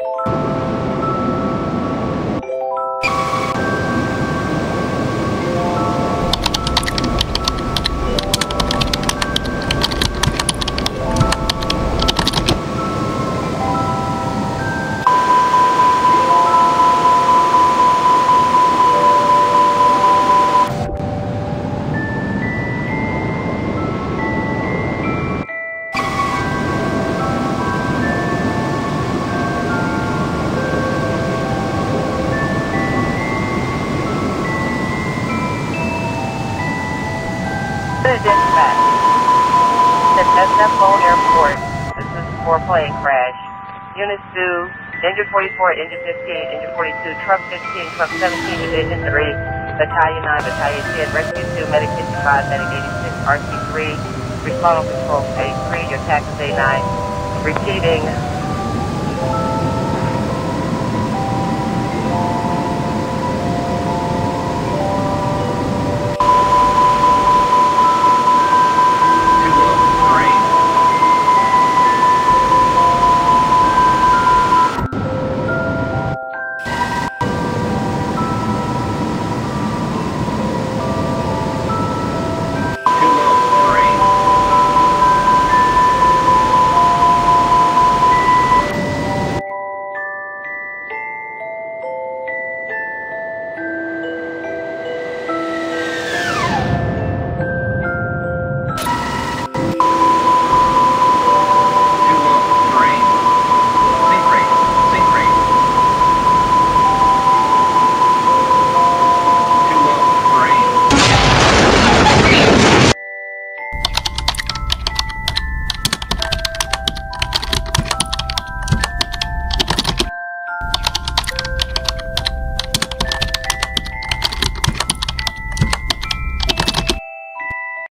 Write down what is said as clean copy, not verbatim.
Dispatch. At Seoul Airport. This is for plane crash. Units due, engine 44, engine 15, engine 42, truck 15, truck 17 with engine 3, battalion 9, battalion 10, rescue 2, medic 55, medic 86, RC 3, respond on control A3, your tax is A9. Repeating,